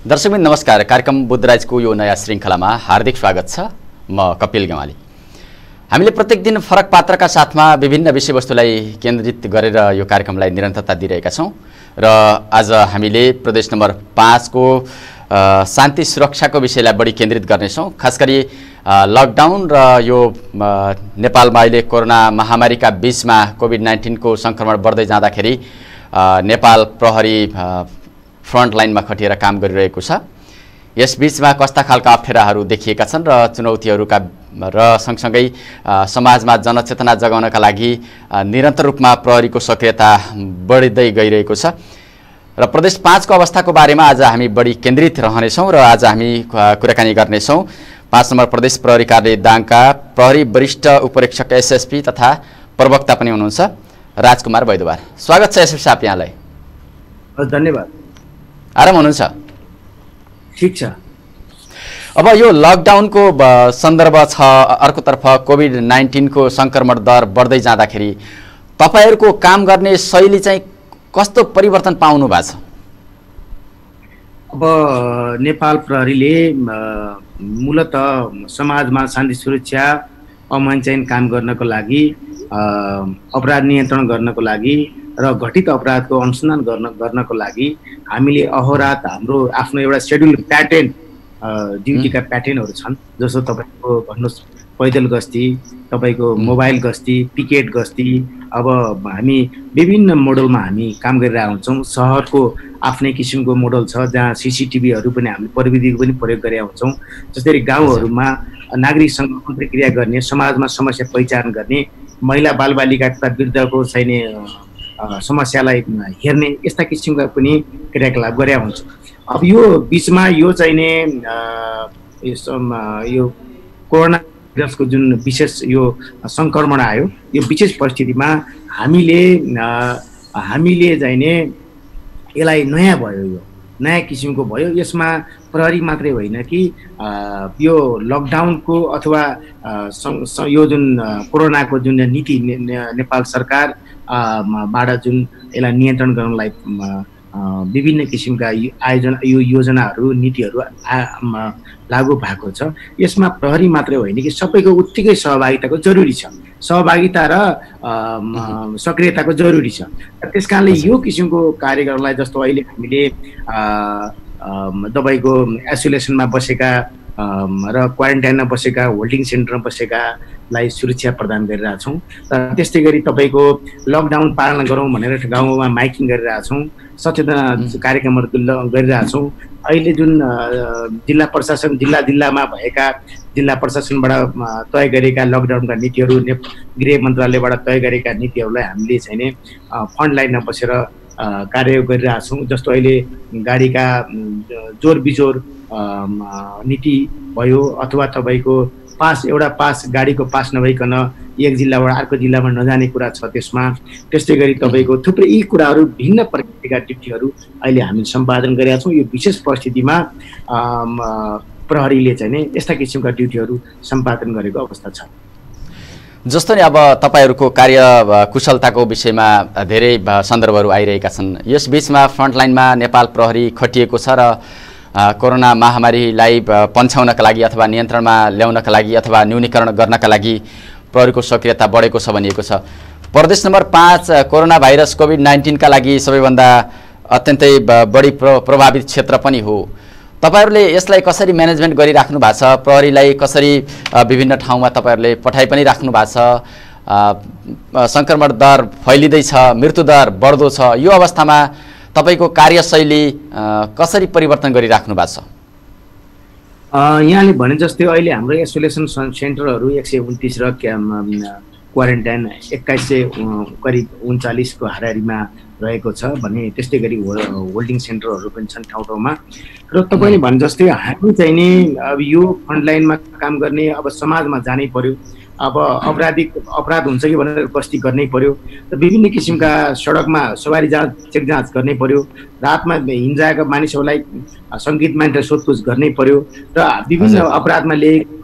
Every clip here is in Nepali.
दर्शकबिन नमस्कार। कार्यक्रम बुद्धराजको यो नयाँ श्रृङ्खलामा हार्दिक स्वागत छ। म कपिल गेवाली। हामीले प्रत्येक दिन फरक पात्रका साथमा विभिन्न विषयवस्तुलाई केन्द्रित गरेर यो कार्यक्रमलाई निरन्तरता दिइरहेका छौँ र आज हामीले प्रदेश नम्बर 5 को शान्ति सुरक्षाको विषयलाई बढी केन्द्रित गर्नेछौँ। खास गरी लकडाउन र यो नेपालमा अहिले कोरोना महामारीका बीचमा कोभिड-19 को संक्रमण बढ्दै जाँदाखेरि नेपाल प्रहरी फ्रन्ट लाइनमा खटिएर काम गरिरहेको छ। यस बीचमा कस्ता खालका अप्ठ्याराहरू देखिएका छन् र चुनौतीहरूका र सँगसँगै समाजमा जनचेतना जगाउनका लागि निरन्तर रूपमा प्रहरीको सक्रियता बढ्दै गइरहेको छ र प्रदेश 5 को अवस्थाको बारेमा आज हामी बढी केन्द्रित रहनेछौँ र आज हामी कुराकानी गर्नेछौँ 5 नम्बर प्रदेश प्रहरी कार्यालय दाङका प्रहरी वरिष्ठ उपरीक्षक एसएसपी तथा प्रवक्ता पनि हुनुहुन्छ राजकुमार वैद्यवार। स्वागत छ एसएसपी साहब, यहाँलाई। धन्यवाद। आराम हुनुहुन्छ? ठीक छ। अब यो लकडाउनको सन्दर्भ छ, अर्कोतर्फ कोभिड-19 को संक्रमण दर बढ्दै जाँदाखेरि तपाईहरुको काम गर्ने शैली चाहिँ कस्तो परिवर्तन पाउनु भएको छ? अब नेपाल प्रहरीले मूलत समाजमा शान्ति सुरक्षा अमन काम गर्नको लागि, अपराध नियन्त्रण गर्नको लागि र घटित अपराधको अनुसन्धान गर्नको लागि हामीले अहोरात हाम्रो आफ्नो एउटा शेड्युल प्याटर्न ड्युटीका प्याटर्नहरू छन्। जस्तो तपाईको भन्नुस् पैदल गस्ती, तपाईको मोबाइल गस्ती, पिकेट गस्ती। अब हामी विभिन्न मोडलमा हामी काम गरिरहेका हुन्छौँ। शहरको आफ्नै किसिमको मोडल छ जहाँ सीसीटीभीहरू पनि हामीले प्रविधिको पनि प्रयोग गरेका हुन्छौँ। जसरी गाउँहरूमा नागरिकसँग अन्तर्क्रिया गर्ने, समाजमा समस्या पहिचान गर्ने, महिला बालबालिका तथा वृद्धको चाहिने समस्यालाई हेर्ने, यस्ता किसिमका पनि क्रियाकलाप गरेका हुन्छ। अब यो बीचमा यो चाहिने यो कोरोना भाइरसको जुन विशेष यो संक्रमण आयो, यो विशेष परिस्थितिमा हामीले चाहिने यसलाई नयाँ भयो, यो नयाँ किसिमको भयो। यसमा प्रहरी मात्रै होइन कि यो लकडाउनको अथवा यो जुन कोरोनाको जुन नीति नेपाल सरकार बाट जुन यसलाई नियन्त्रण गर्नलाई विभिन्न किसिमका योजनाहरू नीतिहरू लागू भएको छ। यसमा प्रहरी मात्रै होइन कि सबैको उत्तिकै सहभागिताको जरुरी छ, सहभागिता र सक्रियताको जरुरी छ। त्यसकारणले यो किसिमको कार्य गर्नलाई, जस्तो अहिले हामीले तपाईको आइसोलेसनमा बसेका र क्वारेन्टाइनमा बसेका, होल्डिङ सेन्टरमा बसेकालाई सुरक्षा प्रदान गरिरहेछौँ। र त्यस्तै गरी तपाईँको लकडाउन पालना गरौँ भनेर गाउँमा माइकिङ गरिरहेछौँ, सचेतना कार्यक्रमहरू गरिरहेछौँ। अहिले जुन जिल्ला प्रशासन जिल्लामा भएका जिल्ला प्रशासनबाट तय गरेका लकडाउनका नीतिहरू, गृह मन्त्रालयबाट तय गरेका नीतिहरूलाई हामीले चाहिँ फ्रन्ट लाइनमा बसेर कार्य गरिरहेछौँ। जस्तो अहिले गाडीका जोर बिजोर नीति भयो, अथवा तपाईँको एउटा पास गाडीको पास नभइकन एक जिल्लाबाट अर्को जिल्लामा नजाने कुरा छ त्यसमा। त्यस्तै गरी तपाईँको थुप्रै यी कुराहरू, भिन्न प्रकारका ड्युटीहरू अहिले हामीले सम्पादन गरेका छौँ। यो विशेष परिस्थितिमा प्रहरीले चाहिँ यस्ता किसिमका ड्युटीहरू सम्पादन गरेको अवस्था छ। जस्तो नि अब तपाईहरुको कार्य कुशलताको विषयमा धेरै सन्दर्भहरू आइरहेका छन्। यस बीचमा फ्रन्टलाइनमा नेपाल प्रहरी खटिएको छ र कोरोना महामारीलाई पन्छाउनका लागि अथवा नियन्त्रणमा ल्याउनका लागि अथवा न्यूनीकरण गर्नका लागि प्रहरीको सक्रियता बढेको छ भनिएको छ। प्रदेश नम्बर 5 कोरोना भाइरस कोभिड-19 का लागि सबैभन्दा अत्यन्तै बढी प्रभावित क्षेत्र पनि हो। तपाईहरुले यसलाई कसरी म्यानेजमेन्ट गरिराख्नु भएको छ? प्रहरीलाई कसरी विभिन्न ठाउँमा तपाईहरुले पठाइ पनि राख्नु भएको छ? संक्रमण दर फैलिँदैछ, मृत्यु दर बढ्दो छ। यो अवस्थामा तपाईको कार्यशैली कसरी परिवर्तन गरिराख्नु भएको छ? यहाँले भने जस्तै अहिले हाम्रो आइसोलेसन सेन्टरहरू 129 र क्वारेन्टाइन 2100 करिब 39 को हाराहारीमा रहेको छ भने, त्यस्तै गरी होल्डिङ सेन्टरहरू पनि छन् ठाउँ ठाउँमा। र तपाईँले भने जस्तै हामी चाहिँ नि अब यो फ्रन्टलाइनमा काम गर्ने, अब समाजमा जानै पर्यो, अब अपराध हुन्छ कि भनेर गस्ती गर्नै पर्यो, र विभिन्न किसिमका सडकमा सवारी चेक जाँच गर्नै पर्यो, रातमा हिँड्जाएका मानिसहरूलाई सङ्गीतमा सोधपुछ गर्नै पर्यो, र विभिन्न अपराधमा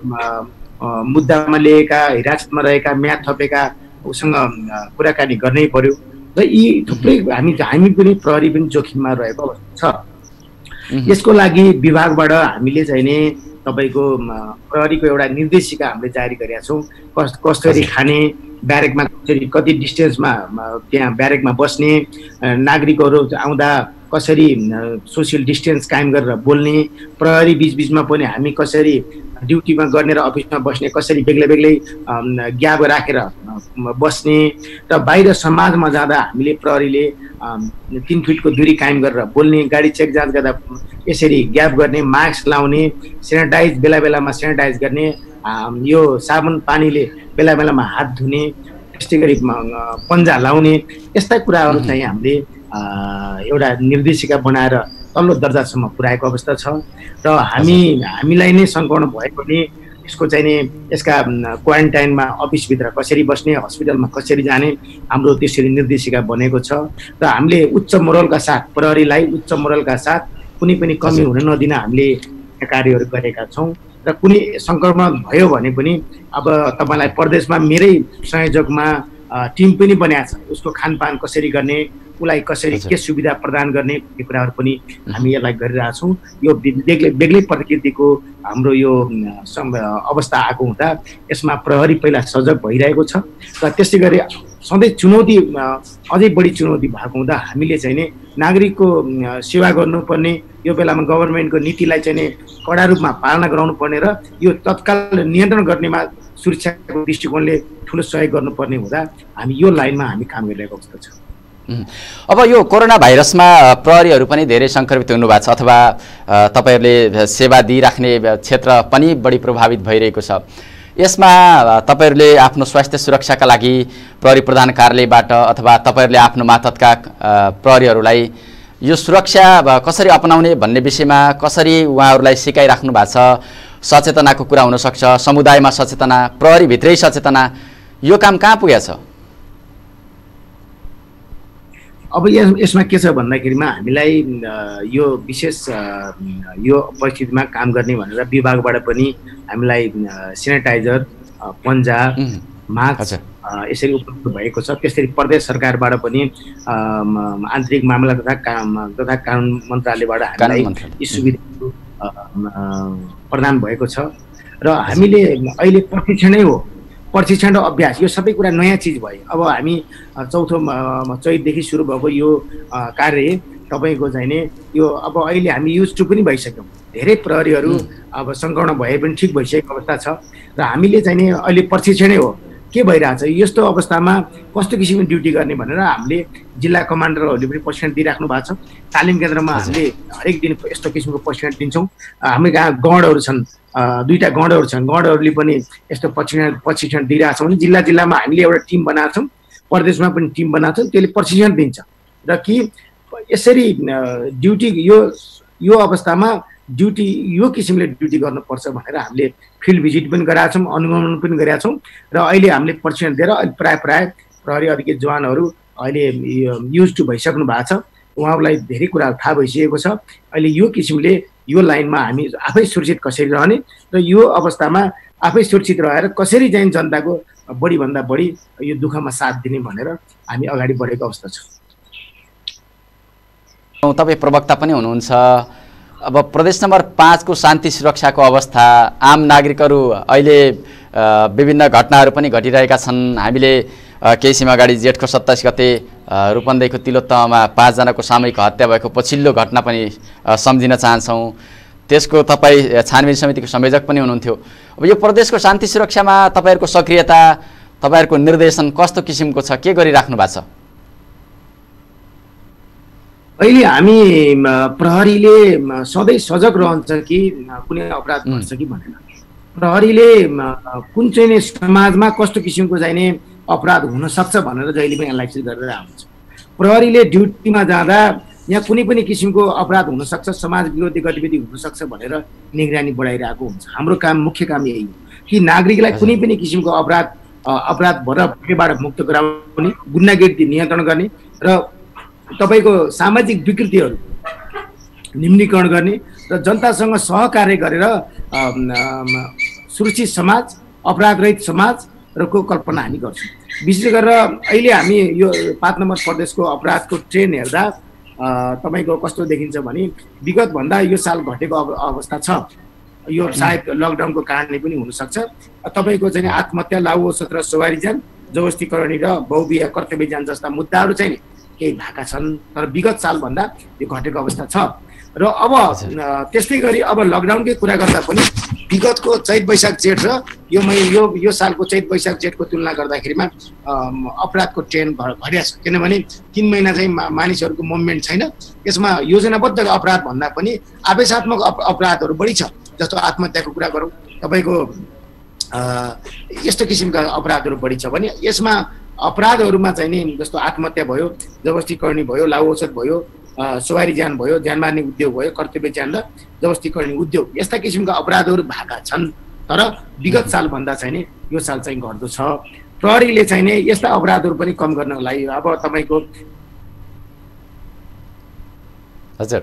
मुद्दामा लिएका, हिरासतमा रहेका, म्याद थपेका उसँग कुराकानी गर्नै पर्यो। र यी थुप्रै हामी पनि प्रहरी पनि जोखिममा रहेको अवस्था छ। यसको लागि विभागबाट हामीले चाहिँ नि तपाईँको प्रहरीको एउटा निर्देशिका हामीले जारी गरेका छौँ। कसरी खाने, ब्यारेकमा कसरी कति डिस्टेन्समा त्यहाँ ब्यारेकमा बस्ने, नागरिकहरू आउँदा कसरी सोसियल डिस्टेन्स कायम गरेर बोल्ने, प्रहरी बिचबिचमा पनि हामी कसरी ड्युटीमा गर्ने र अफिसमा बस्ने कसरी बेग्लै बेग्लै ग्याप राखेर बस्ने, र बाहिर समाजमा जाँदा हामीले प्रहरीले 3 फिटको दूरी कायम गरेर बोल्ने, गाडी चेक जाँच गर्दा यसरी ग्याप गर्ने, मास्क लाउने, सेनिटाइज बेला बेलामा सेनिटाइज गर्ने, यो साबुन पानीले बेला बेलामा हात धुने, त्यस्तै गरी पन्जा लाउने, यस्ता कुराहरू चाहिँ हामीले एउटा निर्देशिका बनाएर तल्लो दर्जासम्म पुर्याएको अवस्था छ। र हामीलाई नै सङ्क्रमण भए पनि यसको चाहिँ नि यसका क्वारेन्टाइनमा अफिसभित्र कसरी बस्ने, हस्पिटलमा कसरी जाने, हाम्रो त्यसरी निर्देशिका बनेको छ। र हामीले उच्च मोरलका साथ प्रहरीलाई उच्च मोरलका साथ कुनै पनि कमी हुन नदिन हामीले कार्यहरू गरेका छौँ। र कुनै सङ्क्रमण भयो भने पनि अब तपाईँलाई प्रदेशमा मेरै संयोजकमा टिम पनि बनाएको छ, उसको खानपान कसरी गर्ने, उसलाई कसरी के सुविधा प्रदान गर्ने, यो कुराहरू पनि हामी यसलाई गरिरहेछौँ। यो बेग्लै प्रकृतिको हाम्रो यो अवस्था आएको हुँदा यसमा प्रहरी पहिला सजग भइरहेको छ। र त्यसै गरी सधैँ चुनौती अझै बढी चुनौती भएको हुँदा हामीले चाहिँ नि नागरिकको सेवा गर्नुपर्ने, यो बेलामा गभर्मेन्टको नीतिलाई चाहिँ नि कडा रूपमा पालना गराउनु पर्ने र यो तत्काल नियन्त्रण गर्नेमा सुरक्षाको दृष्टिकोणले ठुलो सहयोग गर्नुपर्ने हुँदा हामी यो लाइनमा हामी काम गरिरहेको अवस्था छ। अब यो कोरोना भाइरसमा प्रहरीहरू पनि धेरै सङ्क्रमित हुनुभएको छ अथवा तपाईँहरूले सेवा दिइराख्ने क्षेत्र पनि बढी प्रभावित भइरहेको छ। यसमा तपाईँहरूले आफ्नो स्वास्थ्य सुरक्षाका लागि प्रहरी प्रधान कार्यालयबाट अथवा तपाईँहरूले आफ्नो मातहतका प्रहरीहरूलाई यो सुरक्षा कसरी अपनाउने भन्ने विषयमा कसरी उहाँहरूलाई सिकाइराख्नु भएको छ? सचेतनाको कुरा हुनसक्छ, समुदायमा सचेतना, प्रहरीभित्रै सचेतना, यो काम कहाँ पुगेको छ? अब यसमा के छ भन्दाखेरिमा हामीलाई यो विशेष यो परिस्थितिमा काम गर्ने भनेर विभागबाट पनि हामीलाई सेनिटाइजर, पन्जा, मास्क यसरी उपलब्ध भएको छ। त्यसरी प्रदेश सरकारबाट पनि आन्तरिक मामला तथा कानुन मन्त्रालयबाट हामीलाई यी सुविधाहरू प्रदान भएको छ। र हामीले अहिले प्रशिक्षणै हो, प्रशिक्षण र अभ्यास यो सबै कुरा नयाँ चिज भयो। अब हामी चौथो चैतदेखि सुरु भएको यो कार्य तपाईँको चाहिँ नि यो अब अहिले हामी युज टु पनि भइसक्यौँ। धेरै प्रहरीहरू अब सङ्क्रमण भए पनि ठिक भइसकेको अवस्था छ र हामीले चाहिँ नि अहिले प्रशिक्षणै हो के भइरहेछ, यस्तो अवस्थामा कस्तो किसिमको ड्युटी गर्ने भनेर हामीले जिल्ला कमान्डरहरूले पनि प्रशिक्षण दिइराख्नु भएको छ। तालिम केन्द्रमा हामीले हरेक दिन यस्तो किसिमको प्रशिक्षण दिन्छौँ। हाम्रो कहाँ गणहरू छन्, 2टा गणहरू छन्, गणहरूले पनि यस्तो प्रशिक्षण दिइरहेछौँ भने जिल्ला जिल्लामा हामीले एउटा टिम बनाएको छौँ, प्रदेशमा पनि टिम बनाएको छौँ, त्यसले प्रशिक्षण दिन्छ र कि यसरी ड्युटी यो अवस्थामा ड्युटी यो किसिमले ड्युटी गर्नुपर्छ भनेर हामीले फिल्ड भिजिट पनि गराएको छौँ, अनुगमन पनि गरेका छौँ र अहिले हामीले प्रशिक्षण दिएर प्राय प्रहरी अधिकृत जवानहरू अहिले युज टु भइसक्नु भएको छ। उहाँहरूलाई धेरै कुराहरू थाहा भइसकेको छ। अहिले यो किसिमले यो लाइनमा हामी आफै सुरक्षित कसरी रहने र यो अवस्थामा आफै सुरक्षित रहेर कसरी चाहिँ जनताको बढीभन्दा बढी यो दुःखमा साथ दिने भनेर हामी अगाडि बढेको अवस्था छ। तपाईँ प्रवक्ता पनि हुनुहुन्छ। अब प्रदेश नम्बर 5 को शान्ति सुरक्षाको अवस्था, आम नागरिकहरू अहिले विभिन्न घटनाहरू पनि घटिरहेका छन्। हामीले केही समय अगाडि जेठको 27 गते रूपन्देहीको तिलोत्तमामा 5 जनाको सामूहिक हत्या भएको पछिल्लो घटना पनि सम्झिन चाहन्छौँ। त्यसको तपाईँ छानबिन समितिको संयोजक पनि हुनुहुन्थ्यो। अब यो प्रदेशको शान्ति सुरक्षामा तपाईँहरूको सक्रियता, तपाईँहरूको निर्देशन कस्तो किसिमको छ, के गरिराख्नु भएको छ? अहिले हामी प्रहरीले सधैँ सजग रहन्छ कि कुनै अपराध गर्छ कि भनेर। प्रहरीले कुन चाहिँ समाजमा कस्तो किसिमको चाहिने अपराध हुनसक्छ भनेर जहिले पनि एनालाइसिस गरेर आउँछ। प्रहरीले ड्युटीमा जाँदा यहाँ कुनै पनि किसिमको अपराध हुनसक्छ, समाज विरोधी गतिविधि हुनसक्छ भनेर निगरानी बढाइरहेको हुन्छ। हाम्रो काम, मुख्य काम यही हो कि नागरिकलाई कुनै पनि किसिमको अपराधबाट मुक्त गराउने, गुन्डागिरी नियन्त्रण गर्ने र तपाईँको सामाजिक विकृतिहरू निम्नीकरण गर्ने र जनतासँग सहकार्य गरेर सुरक्षित समाज, अपराधरहित समाज र को कल्पना हामी गर्छौँ। विशेष गरेर अहिले हामी यो 5 नम्बर प्रदेशको अपराधको ट्रेन्ड हेर्दा तपाईँको कस्तो देखिन्छ भने विगतभन्दा यो साल घटेको अवस्था छ। यो सायद लकडाउनको कारणले पनि हुनसक्छ। तपाईँको चाहिँ आत्महत्या, लाउ औषध र सवारीजान, जबरजस्तीकरणी र बहुविवाह कर्तव्यजान जस्ता मुद्दाहरू चाहिँ केही भएका छन्, तर विगत सालभन्दा यो घटेको अवस्था छ। र अब त्यस्तै गरी अब लकडाउनकै कुरा गर्दा पनि विगतको चैत वैशाख जेठ र यो सालको चैत वैशाख जेठको तुलना गर्दाखेरिमा अपराधको ट्रेन्ड घटेको छ। किनभने 3 महिना चाहिँ मानिसहरूको मुभमेन्ट छैन। यसमा योजनाबद्ध अपराध भन्दा पनि आवेशात्मक अपराधहरू बढी छ। जस्तो आत्महत्याको कुरा गरौँ, तपाईँको यस्तो किसिमका अपराधहरू बढी छ भने यसमा अपराधहरूमा चाहिँ नि जस्तो आत्महत्या भयो, जबरजस्तीकरणी भयो, लाउ औषध भयो, सवारी ज्यान भयो, ज्यान मार्ने उद्योग भयो, कर्तव्य ज्यान र जबरजस्तीकरणी उद्योग, यस्ता किसिमका अपराधहरू भएका छन्। तर विगत सालभन्दा चाहिँ नि यो साल चाहिँ घट्दो छ। प्रहरीले चाहिँ नि यस्ता अपराधहरू पनि कम गर्नको लागि अब तपाईँको हजुर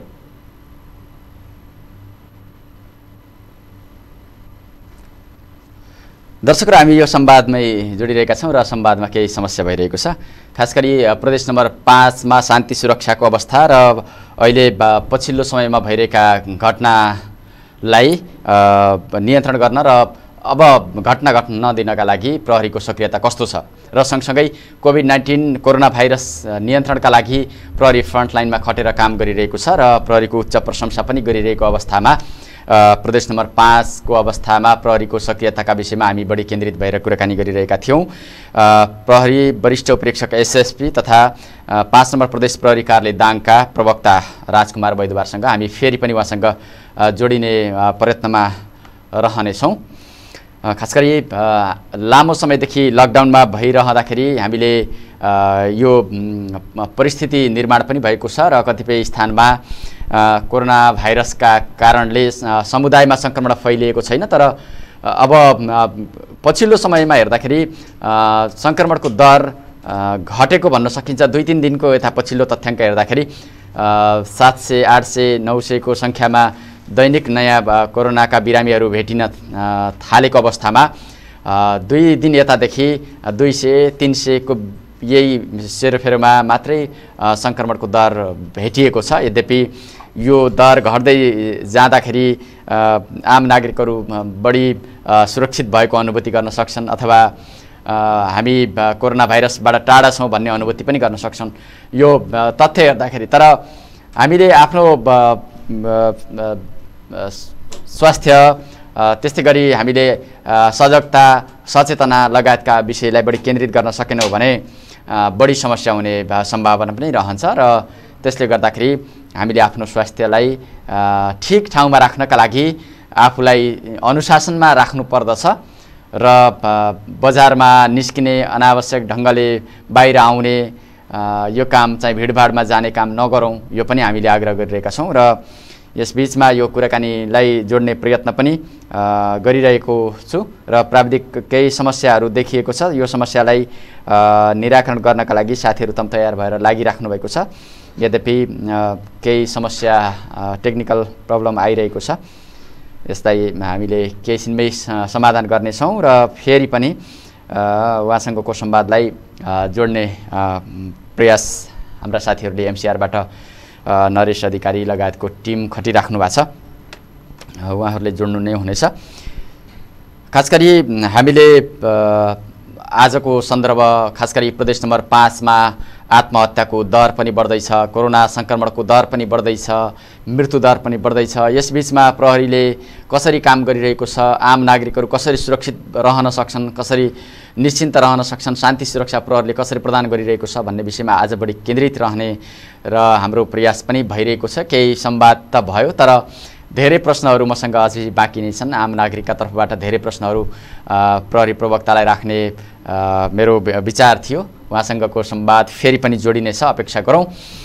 दर्शकहरू, हामी यो संवादमै जोडिरहेका छौँ र संवादमा केही समस्या भइरहेको छ। खास गरी प्रदेश नम्बर 5 मा शान्ति सुरक्षाको अवस्था र अहिले पछिल्लो समयमा भइरहेका घटनालाई नियन्त्रण गर्न र अब घटना घट्न नदिनका लागि प्रहरीको सक्रियता कस्तो छ र सँगसँगै कोभिड-19 कोरोना भाइरस नियन्त्रणका लागि प्रहरी फ्रन्टलाइनमा खटेर काम गरिरहेको छ र प्रहरीको उच्च प्रशंसा पनि गरिरहेको अवस्थामा प्रदेश नम्बर 5 को अवस्थामा प्रहरीको सक्रियताका विषयमा हामी बढी केन्द्रित भएर कुराकानी गरिरहेका थियौँ। प्रहरी वरिष्ठ उपरीक्षक एसएसपी तथा 5 नम्बर प्रदेश प्रहरी कार्यालय दाङका प्रवक्ता राजकुमार वैद्यवारसँग हामी फेरि पनि उहाँसँग जोडिने प्रयत्नमा रहनेछौँ। खास गरी लामो समयदेखि लकडाउनमा भइरहँदाखेरि हामीले यो परिस्थिति निर्माण पनि भएको छ र कतिपय स्थानमा कोरोना भाइरसका कारणले समुदायमा सङ्क्रमण फैलिएको छैन। तर अब पछिल्लो समयमा हेर्दाखेरि सङ्क्रमणको दर घटेको भन्न सकिन्छ। 2-3 दिनको यता पछिल्लो तथ्याङ्क हेर्दाखेरि 700, 800, 900 को सङ्ख्यामा दैनिक नयाँ कोरोनाका बिरामीहरू भेटिन थालेको अवस्थामा 2 दिन यतादेखि 200-300 को यही सेरोफेरोमा मात्रै सङ्क्रमणको दर भेटिएको छ। यद्यपि यो दर घट्दै जाँदाखेरि आम नागरिकहरू बढी सुरक्षित भएको अनुभूति गर्न सक्छन् अथवा हामी कोरोना भाइरसबाट टाढा छौँ भन्ने अनुभूति पनि गर्न सक्छन् यो तथ्य हेर्दाखेरि। तर हामीले आफ्नो स्वास्थ्य त्यस्तै गरी हामीले सजगता सचेतना लगायतका विषयलाई बढी केन्द्रित गर्न सकेनौँ भने बढी समस्या हुने सम्भावना पनि रहन्छ र त्यसले गर्दाखेरि हामीले आफ्नो स्वास्थ्यलाई ठिक ठाउँमा राख्नका लागि आफूलाई अनुशासनमा राख्नु पर्दछ र बजारमा निस्किने अनावश्यक ढङ्गले बाहिर आउने यो काम चाहिँ भिडभाडमा जाने काम नगरौँ, यो पनि हामीले आग्रह गरिरहेका छौँ र यसबीचमा यो कुराकानीलाई जोड्ने प्रयत्न पनि गरिरहेको छु र प्राविधिक केही समस्याहरू देखिएको छ। यो समस्यालाई निराकरण गर्नका लागि साथीहरू तम तयार भएर लागिराख्नु भएको छ। यद्यपि केही समस्या टेक्निकल प्रब्लम आइरहेको छ। यसलाई हामीले केही छिनमै समाधान गर्नेछौँ र फेरि पनि उहाँसँगको संवादलाई जोड्ने प्रयास हाम्रा साथीहरूले एमसीआरबाट नरेश अधिकारी लगायतको टिम खटिराख्नु भएको छ, उहाँहरूले जोड्नु नै हुनेछ। खास गरी हामीले आजको सन्दर्भ खास गरी प्रदेश नम्बर 5 मा आत्महत्याको दर पनि बढ्दैछ, कोरोना सङ्क्रमणको दर पनि बढ्दैछ, मृत्यु दर पनि बढ्दैछ। यसबीचमा प्रहरीले कसरी काम गरिरहेको छ, आम नागरिकहरू कसरी सुरक्षित रहन सक्छन्, कसरी निश्चिन्त रहन सक्छन्, शान्ति सुरक्षा प्रहरीले कसरी प्रदान गरिरहेको छ भन्ने विषयमा आज बढी केन्द्रित रहने र हाम्रो प्रयास पनि भइरहेको छ। केही संवाद त भयो तर धेरै प्रश्नहरू मसँग अझै बाँकी नै छन्। आम नागरिकका तर्फबाट धेरै प्रश्नहरू प्रहरी प्रवक्तालाई राख्ने मेरो विचार थियो। उहाँसँगको संवाद फेरि पनि जोडिनेछ, अपेक्षा गरौँ।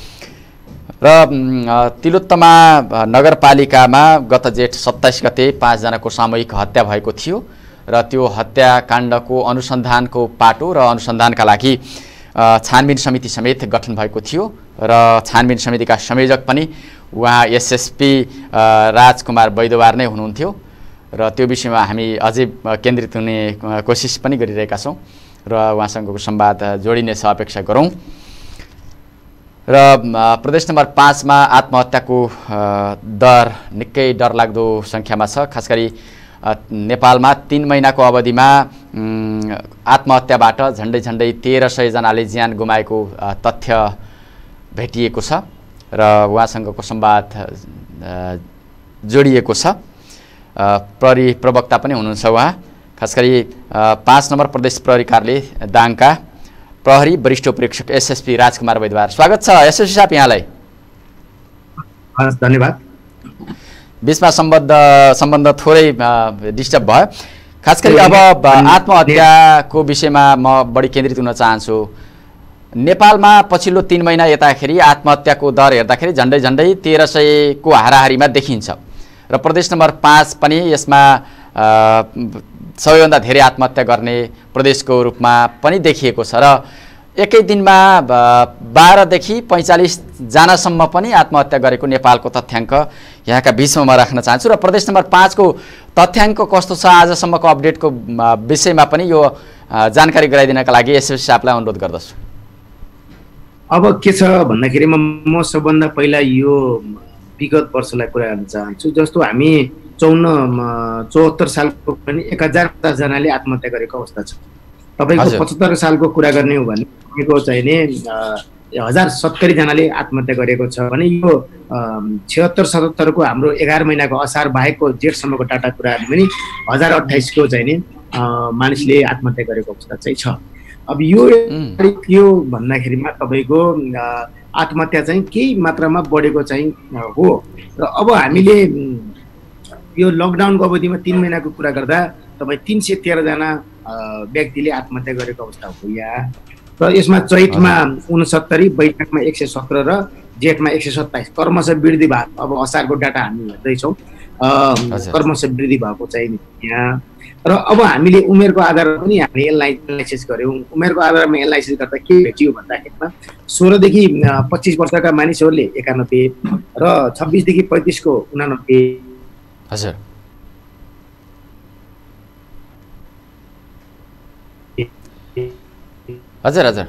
र तिलोत्तमा नगरपालिकामा गत जेठ 27 गते 5 जनाको सामूहिक हत्या भएको थियो र त्यो हत्याकाण्डको अनुसन्धानको पाटो र अनुसन्धानका लागि छानबिन समिति समेत गठन भएको थियो र छानबिन समितिका संयोजक पनि उहाँ एसएसपी राजकुमार वैद्यवार नै हुनुहुन्थ्यो र त्यो विषयमा हामी अझै केन्द्रित हुने कोसिस पनि गरिरहेका छौँ र उहाँसँगको संवाद जोडिनेछ, अपेक्षा गरौँ। र प्रदेश नम्बर 5 मा आत्महत्याको दर निकै डरलाग्दो सङ्ख्यामा छ। खास गरी नेपालमा 3 महिनाको अवधिमा आत्महत्याबाट झन्डै 1300 जनाले ज्यान गुमाएको तथ्य भेटिएको छ र उहाँसँगको संवाद जोडिएको छ। प्रहरी प्रवक्ता पनि हुनुहुन्छ उहाँ। खास गरी 5 नम्बर प्रदेश प्रहरी कार्यालय दाङका प्रहरी वरिष्ठ उपरीक्षक एसएसपी राजकुमार वैद्यवार, स्वागत छ एसएसपी साहब यहाँलाई। धन्यवाद। बीचमा सम्बन्ध थोरै डिस्टर्ब भयो। खास गरी अब आत्महत्याको विषयमा म बढी केन्द्रित हुन चाहन्छु। नेपालमा पछिल्लो 3 महिना यताखेरि आत्महत्याको दर हेर्दाखेरि झन्डै 1300 को हाराहारीमा देखिन्छ र प्रदेश नम्बर 5 पनि यसमा सबैभन्दा धेरै आत्महत्या गर्ने प्रदेशको रूपमा पनि देखिएको छ र एकै दिनमा 12 देखि 45 जनासम्म पनि आत्महत्या गरेको नेपालको तथ्याङ्क यहाँका बिचमा म राख्न चाहन्छु र प्रदेश नम्बर 5 को तथ्याङ्क कस्तो छ आजसम्मको अपडेटको विषयमा पनि यो जानकारी गराइदिनका लागि एसएसपी साहबलाई अनुरोध गर्दछु। अब के छ भन्दाखेरि म सबभन्दा पहिला यो विगत वर्षलाई कुरा गर्न चाहन्छु। जस्तो हामी 74 सालको पनि 1050 जनाले आत्महत्या गरेको अवस्था छ। तपाईको 75 सालको कुरा गर्ने हो भने तपाईँको चाहिँ नि 1070 जनाले आत्महत्या गरेको छ भने यो 76-77 को हाम्रो 11 महिनाको असार बाहेकको जेठसम्मको डाटा कुरा गर्ने पनि 1028 को चाहिँ नि मानिसले आत्महत्या गरेको अवस्था चाहिँ छ। अब यो भन्दाखेरिमा तपाईँको आत्महत्या चाहिँ केही मात्रामा बढेको चाहिँ हो र अब हामीले यो लकडाउनको अवधिमा 3 महिनाको कुरा गर्दा तपाईँ 313 जना व्यक्तिले आत्महत्या गरेको अवस्था हो यहाँ र यसमा चैतमा 69, वैशाखमा 117 र जेठमा 127 क्रमशः वृद्धि भएको। अब असारको डाटा हामी हेर्दैछौँ क्रमशः वृद्धि भएको चाहिँ यहाँ र अब हामीले उमेरको आधारमा पनि हामीले एनालाइसिस गऱ्यौँ। उमेरको आधारमा एनालाइसिस गर्दा के भेटियो भन्दाखेरिमा 16 देखि 25 वर्षका मानिसहरूले 91 र 26 देखि 35 को 89। हजुर हजुर हजुर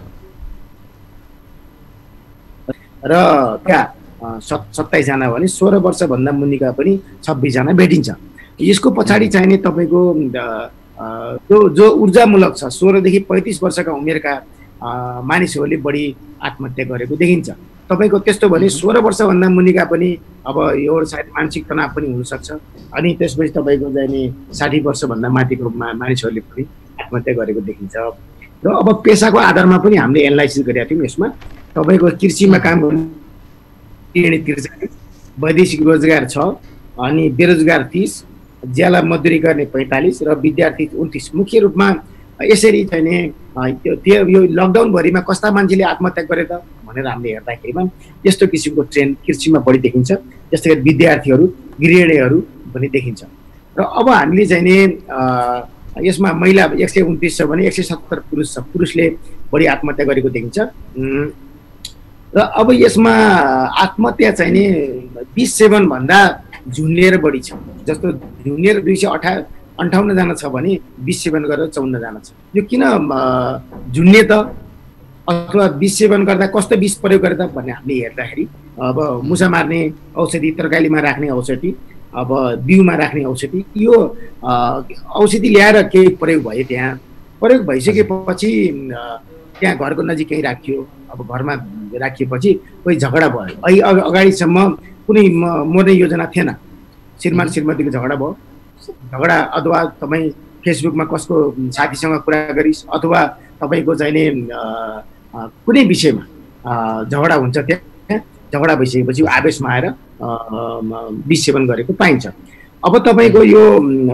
र क्या 27 जना भने 16 वर्षभन्दा मुनिका पनि 26 जना भेटिन्छ। यसको पछाडि चाहिने तपाईँको जो ऊर्जामूलक छ 16 देखि 35 वर्षका उमेरका मानिसहरूले बढी आत्महत्या गरेको देखिन्छ। तपाईँको त्यस्तो भने 16 वर्षभन्दा मुनिका पनि अब यो सायद मानसिक तनाव पनि हुनसक्छ अनि त्यसपछि तपाईँको चाहिने 60 वर्षभन्दा माथिको मानिसहरूले पनि आत्महत्या गरेको देखिन्छ। र अब पेसाको आधारमा पनि हामीले एनालाइसिस गरेका थियौँ। यसमा तपाईँको कृषिमा काम गर्ने 43, वैदेशिक रोजगार 6 अनि बेरोजगार 30, ज्याला मजदुरी गर्ने 45 र विद्यार्थी 29। मुख्य रूपमा यसरी चाहिँ त्यो यो लकडाउनभरिमा कस्ता मान्छेले आत्महत्या गरे त भनेर हामीले हेर्दाखेरिमा यस्तो किसिमको ट्रेन्ड कृषिमा बढी देखिन्छ, जस्तै गरी विद्यार्थीहरू, गृहिणीहरू पनि देखिन्छ। र अब हामीले चाहिँ नि यसमा महिला 129 छ भने 177 पुरुष छ। पुरुषले बढी आत्महत्या गरेको देखिन्छ। र अब यसमा आत्महत्या चाहिँ नि 20 सेवन भन्दा जुनियर बढी छ। जस्तो जुनियर 258 जना छ भने 20 सेवन गरेर 54 जना छ। यो किन जुनियर त अथवा 20 सेवन गर्दा कस्तो विष प्रयोग गरे त भन्ने हामीले हेर्दाखेरि अब मुसा मार्ने औषधि, तरकारीमा राख्ने औषधि, अब बिउमा राख्ने औषधि, यो औषधि ल्याएर केही प्रयोग भयो। त्यहाँ प्रयोग भइसकेपछि त्यहाँ घरको नजिक कहीँ राखियो। अब घरमा राखिएपछि कोही झगडा भयो। अगाडिसम्म कुनै मर्ने योजना थिएन, श्रीमान श्रीमतीको झगडा भयो। झगडा अथवा तपाईँ फेसबुकमा कसको साथीसँग कुरा गरिस् अथवा तपाईँको चाहिने कुनै विषयमा झगडा हुन्छ। त्यहाँ झगडा भइसकेपछि आवेशमा आएर विष सेवन गरेको पाइन्छ। अब तपाईँको यो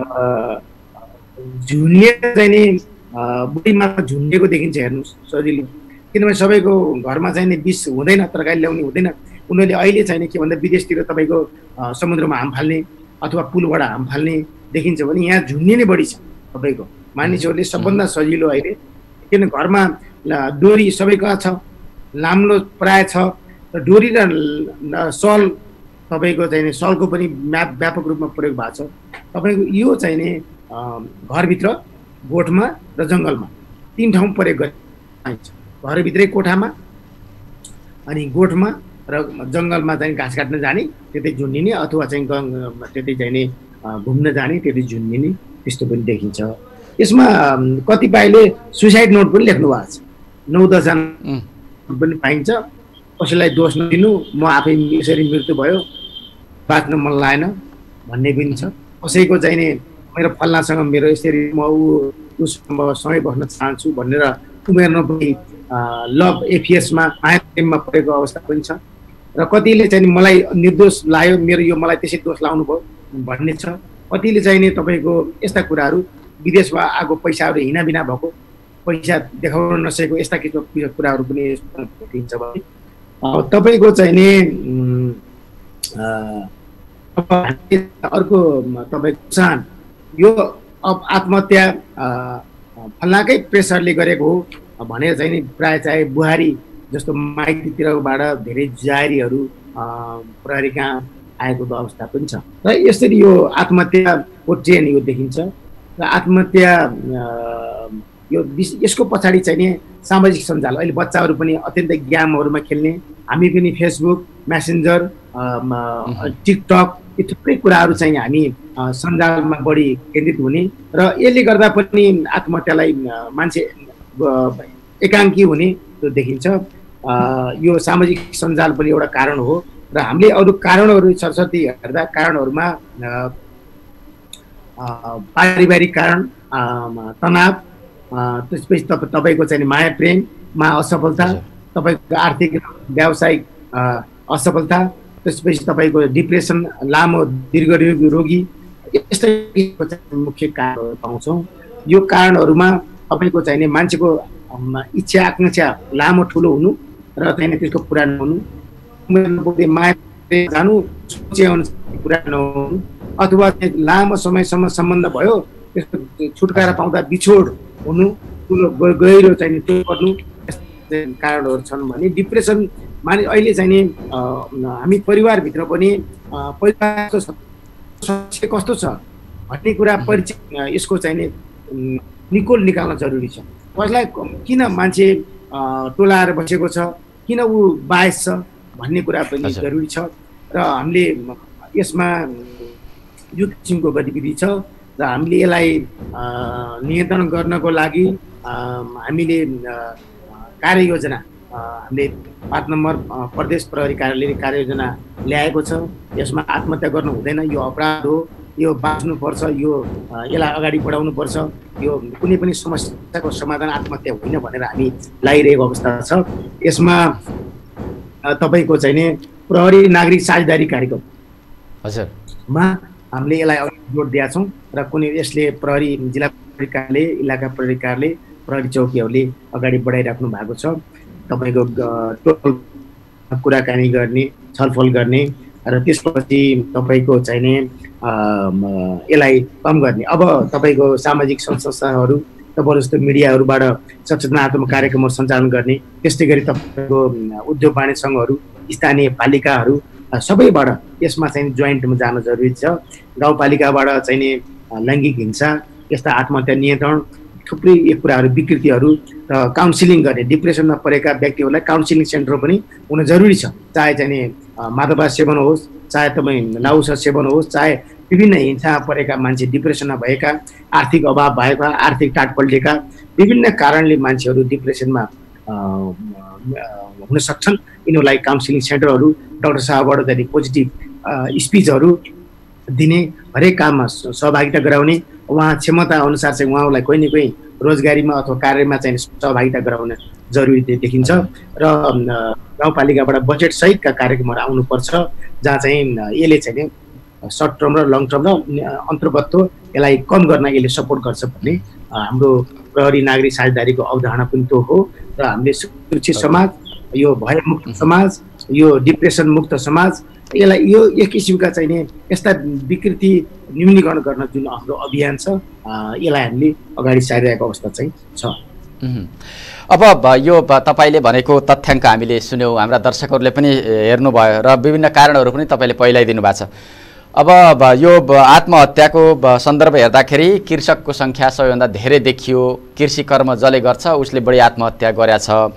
झुन्ने चाहिने बुढीमा झुन्डेको देखिन्छ। हेर्नुहोस् सजिलो, किनभने सबैको घरमा चाहिने विष हुँदैन, तरकारी ल्याउने हुँदैन। उनीहरूले अहिले चाहिने के भन्दा विदेशतिर तपाईँको समुद्रमा हाम फाल्ने अथवा पुलबाट हाम फाल्ने देखिन्छ भने यहाँ झुन्ने नै बढी छ। तपाईँको मानिसहरूले सबभन्दा सजिलो अहिले, किन घरमा डोरी सबैका छ, लाम्लो प्राय छ, र डोरी र सल तपाईँको चाहिने सलको पनि व्यापक रूपमा प्रयोग भएको छ। तपाईँको यो चाहिने घरभित्र, गोठमा र जङ्गलमा 3 ठाउँ प्रयोग गरिन्छ। घरभित्रै कोठामा, अनि गोठमा र जङ्गलमा चाहिँ घाँस काट्न जाने त्यतै झुन्डिने अथवा चाहिँ त्यतै चाहिँ घुम्न जाने त्यतै झुन्डिने त्यस्तो पनि देखिन्छ। यसमा कतिपयले सुसाइड नोट पनि लेख्नु भएको छ, 9-10 जना पनि पाइन्छ। कसैलाई दोष नदिनु, म आफै यसरी मृत्यु भयो बाँच्न मन लागेन भन्ने पनि छ। कसैको चाहिँ नि मेरो फल्नासँग मेरो यसरी म उसँगै बस्न चाहन्छु भनेर उमेरमा पनि लभ एफिएसमा माया प्रेममा परेको अवस्था पनि छ। र कतिले चाहिँ मलाई निर्दोष लाग्यो, मेरो यो मलाई त्यसै दोष लाउनु भयो भन्ने छ। कतिले चाहिँ नि तपाईँको यस्ता कुराहरू विदेशमा आएको पैसाहरू हिनाबिना भएको, पैसा देखाउन नसकेको यस्ता किसिमको कुराहरू पनि देखिन्छ भने तपाईँको चाहिँ नि अर्को तपाईँको चाहन यो अब आत्महत्या फल्नाकै प्रेसरले गरेको हो भनेर चाहिँ नि प्रायः चाहे बुहारी जस्तो माइतीतिरबाट धेरै जारीहरू प्रहरी कहाँ आएको अवस्था पनि छ। र यसरी यो आत्महत्याको ट्रेन यो देखिन्छ। र आत्महत्या यो यसको पछाडि चाहिँ नि सामाजिक सञ्जाल, अहिले बच्चाहरू पनि अत्यन्तै गेमहरूमा खेल्ने, हामी पनि फेसबुक, मेसेन्जर, टिकटक यो थुप्रै कुराहरू चाहिँ हामी सञ्जालमा बढी केन्द्रित हुने र यसले गर्दा पनि आत्महत्यालाई मान्छे एकाङ्की हुने त्यो देखिन्छ। यो सामाजिक सञ्जाल पनि एउटा कारण हो। र हामीले अरू कारणहरू सरस्वती हेर्दा कारणहरूमा पारिवारिक कारण, तनाव, त्यसपछि तपाईँको चाहिँ माया प्रेममा असफलता, तपाईँको आर्थिक व्यावसायिक असफलता, त्यसपछि तपाईँको डिप्रेसन, लामो दीर्घरोगी, यस्तै मुख्य कारणहरू पाउँछौँ। यो कारणहरूमा तपाईँको चाहिँ मान्छेको इच्छा आकाङ्क्षा लामो ठुलो हुनु र चाहिँ त्यसको पुरा नहुनु, माया जानु, सोचे अनुसार पुरा नहुनु, अथवा लामो समयसम्म सम्बन्ध भयो त्यसको छुटकारा पाउँदा बिछोड हुनु, ठुलो गहिरो चाहिँ त्यो गर्नु, कारणहरू छन् भने डिप्रेसन माने अहिले चाहिँ नि हामी परिवारभित्र पनि परिवारको समस्या कस्तो छ भन्ने कुरा परिचय यसको चाहिँ नि निकोल निकाल्न जरुरी छ। कसलाई किन मान्छे टोलाएर बसेको छ, किन ऊ बायस छ भन्ने कुरा पनि जरुरी छ। र हामीले यसमा यो किसिमको गतिविधि छ र हामीले यसलाई नियन्त्रण गर्नको लागि हामीले कार्ययोजना हामीले 5 नम्बर प्रदेश प्रहरी कार्यालयले कार्ययोजना ल्याएको छ। यसमा आत्महत्या गर्नु हुँदैन, यो अपराध हो, यो बाँच्नुपर्छ, यो यसलाई अगाडि बढाउनुपर्छ, यो कुनै पनि समस्याको समाधान आत्महत्या होइन भनेर हामी लागिरहेको अवस्था छ। यसमा तपाईँको चाहिँ नि प्रहरी नागरिक साझेदारी कार्यक्रम हजुरमा हामीले यसलाई अगाडि जोड दिएका छौँ र कुनै यसले प्रहरी जिल्ला प्रहरी कार्यालय, इलाका प्रहरी कार्यालय, प्रहरी चौकीहरूले अगाडि बढाइराख्नु भएको छ। तपाईँको टोटल कुराकानी गर्ने, छलफल गर्ने र त्यसपछि तपाईँको चाहिँ नि यसलाई कम गर्ने। अब तपाईँको सामाजिक संस्थाहरू, तपाईँहरू जस्तो मिडियाहरूबाट सचेतनात्मक कार्यक्रमहरू सञ्चालन गर्ने, त्यस्तै गरी तपाईँको उद्योग वाणिज्य सङ्घहरू, स्थानीय पालिकाहरू सबैबाट यसमा चाहिँ जोइन्टमा जान जरुरी छ। गाउँपालिकाबाट चाहिँ नि लैङ्गिक हिंसा, यस्ता आत्महत्या नियन्त्रण, थुप्रै यो कुराहरू, विकृतिहरू र काउन्सिलिङ गर्ने, डिप्रेसनमा परेका व्यक्तिहरूलाई काउन्सिलिङ सेन्टर पनि हुन जरुरी छ। चाहे चाहिँ नि मादक सेवन होस्, चाहे तपाईँ लाउसा सेवन होस्, चाहे विभिन्न हिंसामा परेका मान्छे, डिप्रेसनमा भएका, आर्थिक अभाव भएका, आर्थिक टाटपल्टेका, विभिन्न कारणले मान्छेहरू डिप्रेसनमा हुन सक्छन्। यिनीहरूलाई काउन्सिलिङ सेन्टरहरू, डाक्टर साहबबाट चाहिँ पोजिटिभ स्पिचहरू दिने, हरेक काममा सहभागिता गराउने, उहाँ क्षमता अनुसार चाहिँ उहाँलाई कोही न कोही रोजगारीमा अथवा कार्यमा चाहिँ सहभागिता गराउन जरुरी देखिन्छ। र गाउँपालिकाबाट बजेट सहितका कार्यक्रमहरू आउनुपर्छ, जहाँ चाहिँ यसले चाहिँ सर्ट टर्म र लङ टर्म र अन्तर्गतत्व यसलाई कम गर्न यसले सपोर्ट गर्छ भन्ने हाम्रो प्रहरी नागरिक साझेदारीको अवधारणा पनि त्यो हो। र हामीले सुरक्षित समाज, यो भयमुक्त समाज, यो डिप्रेसन मुक्त समाज, यसलाई यो एक किसिमका चाहिँ नि यस्ता विकृति न्यूनीकरण गर्न जुन हाम्रो अभियान छ यसलाई हामीले अगाडि सारिरहेको अवस्था चाहिँ छ। अब यो तपाईले भनेको तथ्याङ्क हामीले सुन्यौँ, हाम्रा दर्शकहरूले पनि हेर्नुभयो र विभिन्न कारणहरू पनि तपाईले पहिलाइदिनु भएको छ। अब यो आत्महत्याको सन्दर्भ हेर्दाखेरि कृषकको सङ्ख्या सबैभन्दा धेरै देखियो। कृषि कर्म जसले गर्छ उसले बढी आत्महत्या गरेछ।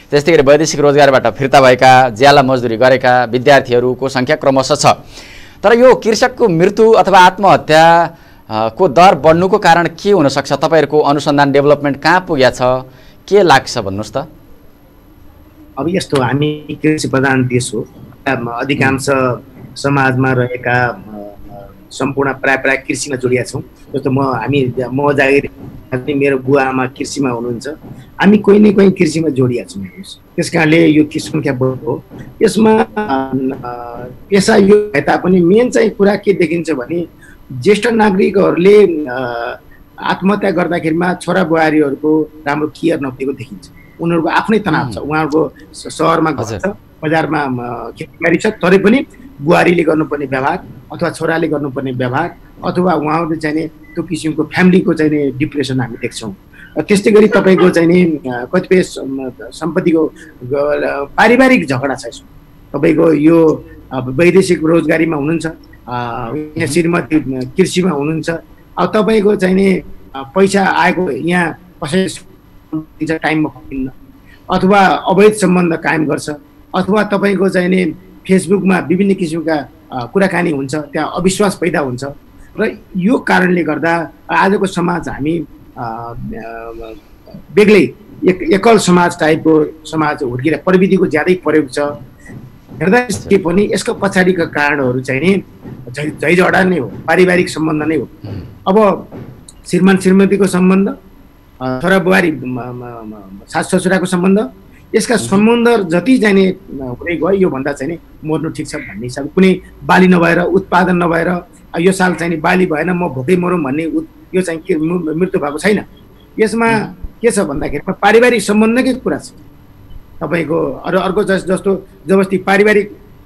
त्यस्तै गरी वैदेशिक रोजगारबाट फिर्ता भएका, ज्याला मजदुरी गरेका विद्यार्थीहरूको सङ्ख्या क्रमशः छ। तर यो कृषकको मृत्यु अथवा आत्महत्या को दर बढ्नुको कारण के हुन सक्छ? तपाईहरुको अनुसन्धान डेभलपमेन्ट कहाँ पुगेको छ, के लाग्छ भन्नुस् त? अब यस्तो, हामी कृषि प्रधान देश हो। अधिकांश समाजमा रहेका सम्पूर्ण प्राय कृषिमा जोडिएका छौँ। जस्तो म जागिर, मेरो बुवा आमा कृषिमा हुनुहुन्छ, हामी कोही न कोही कृषिमा जोडिएका छौँ। त्यस कारणले यो संख्या बढ्यो। यसमा पेसा यो भए तापनि मेन चाहिँ कुरा के देखिन्छ भने ज्येष्ठ नागरिकहरूले आत्महत्या गर्दाखेरिमा छोरा बुहारीहरूको राम्रो केयर नपुगेको देखिन्छ। उनीहरूको आफ्नै तनाव छ। उहाँहरूको सहरमा घर छ, बजारमा खेतीबारी छ, तरै पनि बुहारीले गर्नुपर्ने व्यवहार अथवा छोराले गर्नुपर्ने व्यवहार अथवा उहाँहरूले चाहिँ त्यो किसिमको फ्यामिलीको चाहिँ डिप्रेसन हामी देख्छौँ। त्यस्तै गरी तपाईँको चाहिँ कतिपय सम्पत्तिको पारिवारिक झगडा छ। तपाईँको यो वैदेशिक रोजगारीमा हुनुहुन्छ, यहाँ श्रीमती कृषिमा हुनुहुन्छ, अब तपाईँको चाहिँ पैसा आएको यहाँ कसै टाइममा पुग्दैन, अथवा अवैध सम्बन्ध कायम गर्छ, अथवा तपाईँको चाहिँ फेसबुकमा विभिन्न किसिमका कुराकानी हुन्छ, त्यहाँ अविश्वास पैदा हुन्छ। र यो कारणले गर्दा आजको समाज हामी बेग्लै एकल समाज टाइपको समाज हुर्किएर प्रविधिको ज्यादै प्रयोग छ। हेर्दा पनि यसको पछाडिका कारणहरू चाहिँ नि झैझगडा नै हो, पारिवारिक सम्बन्ध नै हो। अब श्रीमान श्रीमतीको सम्बन्ध, छोरा बुहारी सास ससुराको सम्बन्ध, यसका सम्बन्ध जति चाहिँ हुँदै गयो योभन्दा चाहिँ मर्नु ठिक छ भन्ने हिसाब, कुनै बाली नभएर उत्पादन नभएर यो साल चाहिँ बाली भएन म भोकै मरौँ भन्ने यो चाहिँ के मृत्यु भएको छैन। यसमा के छ भन्दाखेरि पारिवारिक सम्बन्धकै कुरा छ। तपाईँको अर्को जस्तो जबरजस्ती पारिवारिक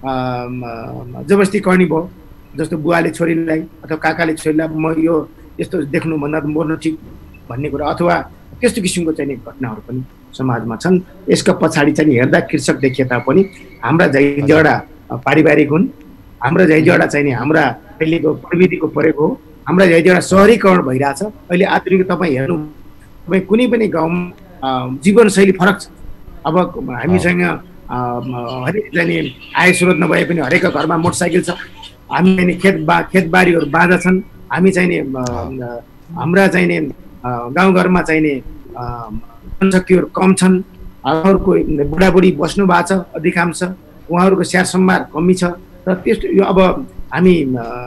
जबरजस्ती करनी भयो, जस्तो बुवाले छोरीलाई अथवा काकाले छोरीलाई म यो यस्तो देख्नुभन्दा मर्नु ठिक भन्ने कुरा, अथवा त्यस्तो किसिमको चाहिँ घटनाहरू पनि समाजमा छन्। यसका पछाडि चाहिँ हेर्दा कृषक देखिए तापनि हाम्रा झैझगडा पारिवारिक हुन्, हाम्रा झैझगडा चाहिँ हाम्रा अहिलेको प्रविधिको प्रयोग हो, हाम्रा झैझगडा सहरीकरण भइरहेछ। अहिले आधुनिक तपाईँ हेर्नु, तपाईँ कुनै पनि गाउँमा जीवनशैली फरक छ। अब हामीसँग हरेक चाहिँ आय स्रोत नभए पनि हरेक घरमा मोटरसाइकल छ, हामी चाहिँ खेतबारीहरू बाँझा छन्, हामी चाहिँ हाम्रा चाहिँ गाउँघरमा चाहिँ जनशक्तिहरू कम छन्, उहाँहरूको बुढाबुढी बस्नु भएको छ अधिकांश, उहाँहरूको स्याहार सम्भार कमी छ। र त्यस्तो यो अब हामी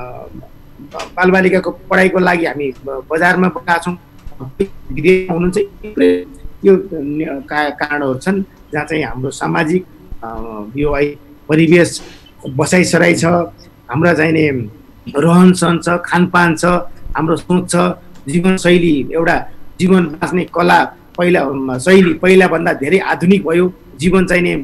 बालबालिकाको पढाइको लागि हामी बजारमा गएका छौँ, विदेशमा हुनुहुन्छ, यो कारणहरू छन् जहाँ चाहिँ हाम्रो सामाजिक यो परिवेश बसाइसराइ छ, हाम्रा चाहिँ रहन सहन छ, खानपान छ, हाम्रो सोच छ, जीवनशैली एउटा जीवन बाँच्ने कला पहिलाभन्दा धेरै आधुनिक भयो। जीवन चाहिँ नि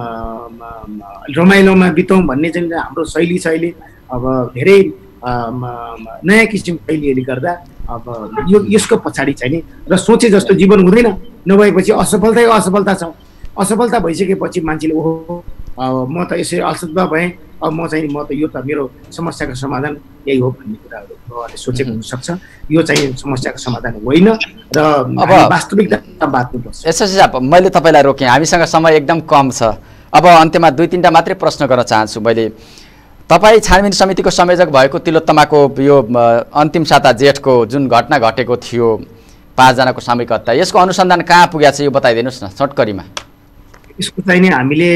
रमाइलोमा बिताउँ भन्ने चाहिँ हाम्रो शैली छ अहिले। अब धेरै नयाँ किसिमको शैलीहरूले गर्दा अब यसको पछाडि चाहिँ नि र सोचे जस्तो जीवन हुँदैन, नभएपछि असफलता छ। असफलता भइसकेपछि मान्छेले ओहो म त यसरी असफल भएँ, अब म त यो त मेरो समस्याको समाधान यही हो भन्ने कुराहरू उहाँले सोचेको हुनसक्छ। यो चाहिँ समस्याको समाधान होइन र वास्तविकता बाँच्नुपर्छ। एसएससी साहब, मैले तपाईँलाई रोकेँ, हामीसँग समय एकदम कम छ। अब अन्त्यमा 2-3टा मात्रै प्रश्न गर्न चाहन्छु। मैले तपाईँ छानबिन समितिको संयोजक भएको तिलोत्तमाको यो अन्तिम साता जेठको जुन घटना घटेको थियो, 5 जनाको सामूहिक हत्या, यसको अनुसन्धान कहाँ पुगेको छ यो बताइदिनुहोस् न छोटकरीमा। यसको चाहिँ नि हामीले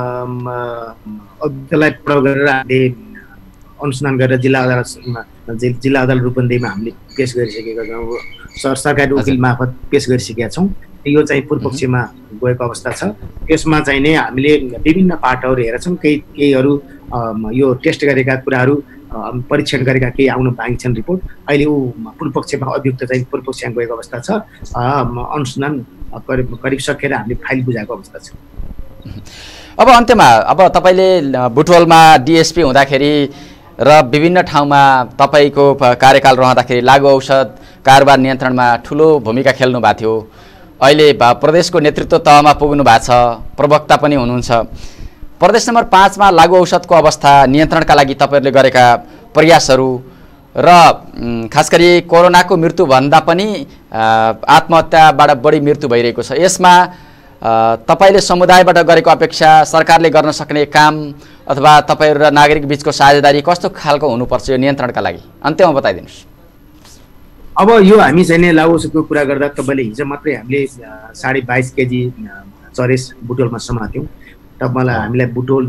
अभियोगलाई प्रयोग गरेर हामीले अनुसन्धान गरेर जिल्ला अदालत रूपन्देहीमा हामीले पेश गरिसकेका छौँ। सरकारी वकिल मार्फत पेश गरिसकेका छौँ। यो चाहिँ पूर्व पक्षमा गएको अवस्था छ। त्यसमा चाहिँ नि हामीले विभिन्न पाटोहरू हेरेका छौँ। केहीहरू यो टेस्ट गरेका कुराहरू परीक्षण गरेका केही आउन बाँकी छन् रिपोर्ट। अहिले ऊ पूर्व पक्षमा अभियुक्त चाहिँ पूर्व पक्षमा गएको अवस्था छ। अनुसन्धान करिब सकेर हामीले फाइल बुझाएको अवस्था छ। अब अन्त्यमा अब तपाईँले बुटवलमा डिएसपी हुँदाखेरि र विभिन्न ठाउँमा तपाईँको कार्यकाल रहँदाखेरि लागु औषध कारोबार नियन्त्रणमा ठुलो भूमिका खेल्नु भएको थियो। अहिले प्रदेशको नेतृत्व तहमा पुग्नु भएको छ, प्रवक्ता पनि हुनुहुन्छ। प्रदेश नम्बर 5 मा लागु औषधको अवस्था नियन्त्रणका लागि तपाईँहरूले गरेका प्रयासहरू र खास गरी कोरोनाको मृत्यु भन्दा पनि आत्महत्याबाट बढी मृत्यु भइरहेको छ, यसमा तपाईँले समुदायबाट गरेको अपेक्षा सरकारले गर्न सक्ने काम अथवा तपाईँहरू र नागरिक बीचको साझेदारी कस्तो खालको हुनुपर्छ यो नियन्त्रणका लागि अन्त्यमा बताइदिनुहोस्। अब यो हामी चाहिँ नि लागु औषधको कुरा गर्दा तपाईँले हिजो मात्रै हामीले 22.5 केजी चरेस बुटोलमा समात्यौँ र मलाई हामीलाई बुटोल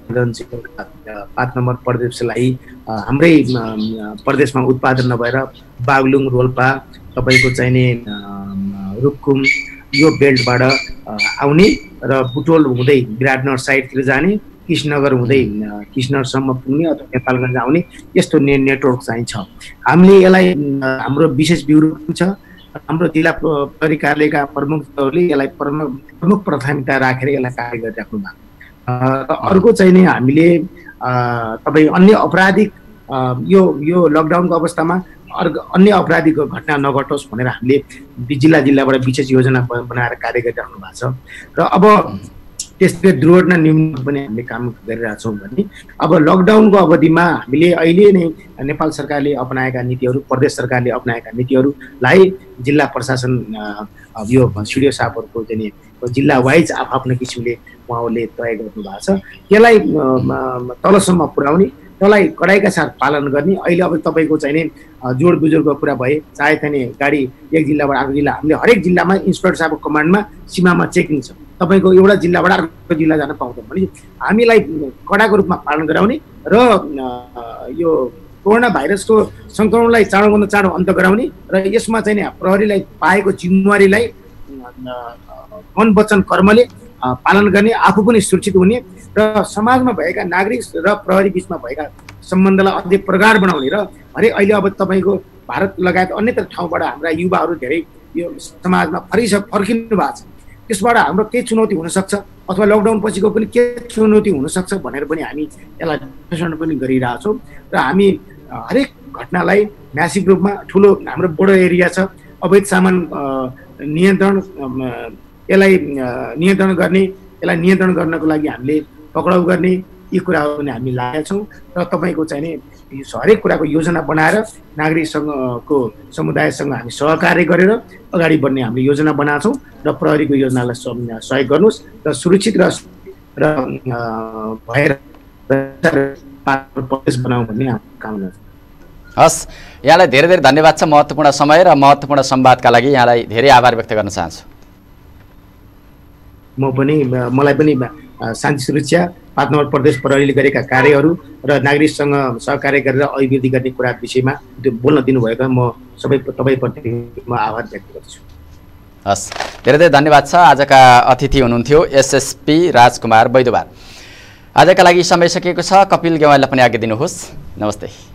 5 नम्बर प्रदेशलाई हाम्रै प्रदेशमा उत्पादन नभएर बागलुङ रोल्पा तपाईँको चाहिने रुकुम यो बेल्टबाट आउने र बुटोल हुँदै विराटनगर साइडतिर जाने कृष्णनगर हुँदै कृष्णनगरसम्म पुग्ने अथवा नेपालगञ्ज आउने यस्तो नेटवर्क चाहिँ छ। हामीले यसलाई हाम्रो विशेष ब्युरो छ, हाम्रो जिल्ला प्रहरी कार्यालयका प्रमुखहरूले यसलाई प्रमुख प्राथमिकता राखेर यसलाई कार्य गरिराख्नु भएको। र अर्को चाहिँ नि हामीले तपाईँ अन्य आपराधिक यो लकडाउनको अवस्थामा अन्य आपराधिक घटना नघटोस् भनेर हामीले जिल्लाबाट विशेष योजना बनाएर कार्य गरिराख्नु भएको छ। र अब त्यसले दुर्घटना न्यून पनि हामीले काम गरिरहेछौँ भने अब लकडाउनको अवधिमा हामीले अहिले नै नेपाल सरकारले अपनाएका नीतिहरू, प्रदेश सरकारले अपनाएका नीतिहरूलाई जिल्ला प्रशासन यो सिडिओ साहबहरूको चाहिँ जिल्ला वाइज आफ्नो किसिमले उहाँहरूले तय गर्नु भएको छ। त्यसलाई तलसम्म पुर्याउने, त्यसलाई कडाइका साथ पालन गर्ने। अहिले अब तपाईँको चाहिँ नि जोडबुजोडको कुरा भए, चाहे चाहिँ गाडी एक जिल्लाबाट अर्को जिल्ला, हामीले हरेक जिल्लामा इन्सपेक्टर साहबको कमान्डमा सीमामा चेकिङ छ। तपाईँको एउटा जिल्लाबाट अर्को जिल्ला जान पाउँदैन भने हामीलाई कडाको रूपमा पालन गराउने र यो कोरोना भाइरसको सङ्क्रमणलाई चाँडोभन्दा चाँडो अन्त गराउने र यसमा चाहिँ नि प्रहरीलाई पाएको जिम्मेवारीलाई मन वचन कर्मले पालन गर्ने, आफू पनि सुरक्षित हुने र समाजमा भएका नागरिक र प्रहरी बिचमा भएका सम्बन्धलाई अझै प्रगाढ बनाउने र हरेक अहिले अब तपाईँको भारत लगायत अन्यत्र ठाउँबाट हाम्रा युवाहरू धेरै यो समाजमा फर्किनु भएको छ। त्यसबाट हाम्रो के चुनौती हुनसक्छ अथवा लकडाउन पछिको पनि के चुनौती हुनसक्छ भनेर पनि हामी यसलाई विश्लेषण पनि गरिरहेछौँ र हामी हरेक घटनालाई म्यासिभ रूपमा ठुलो हाम्रो बोर्डर एरिया छ, अवैध सामान नियन्त्रण यसलाई नियन्त्रण गर्नको लागि हामीले पक्राउ गर्ने यी कुराहरू पनि हामी लागेका छौँ र तपाईँको चाहिँ नि हरेक कुराको योजना बनाएर नागरिकसँगको समुदायसँग हामी सहकार्य गरेर अगाडि बढ्ने हामीले योजना बनाएको छौँ र प्रहरीको योजनालाई सहयोग गर्नुहोस् र सुरक्षित र भएर प्रदेश बनाऊ भन्ने हाम्रो कामना छ। हस्, यहाँलाई धेरै धेरै धन्यवाद छ महत्त्वपूर्ण समय र महत्त्वपूर्ण संवादका लागि यहाँलाई धेरै आभार व्यक्त गर्न चाहन्छु। मलाई पनि शान्ति सुरक्षा 5 नम्बर प्रदेश प्रहरीले गरेका कार्यहरू र नागरिकसँग सहकार्य गरेर अभिवृद्धि गर्ने कुरा विषयमा बोल्न दिनुभएको म तपाईँप्रति म आभार व्यक्त गर्छु। हस्, धेरै धेरै धन्यवाद छ। आजका अतिथि हुनुहुन्थ्यो एसएसपी राजकुमार वैद्यवार। आजका लागि समय सकिएको छ। कपिल गेवालीलाई पनि आज्ञा दिनुहोस्। नमस्ते।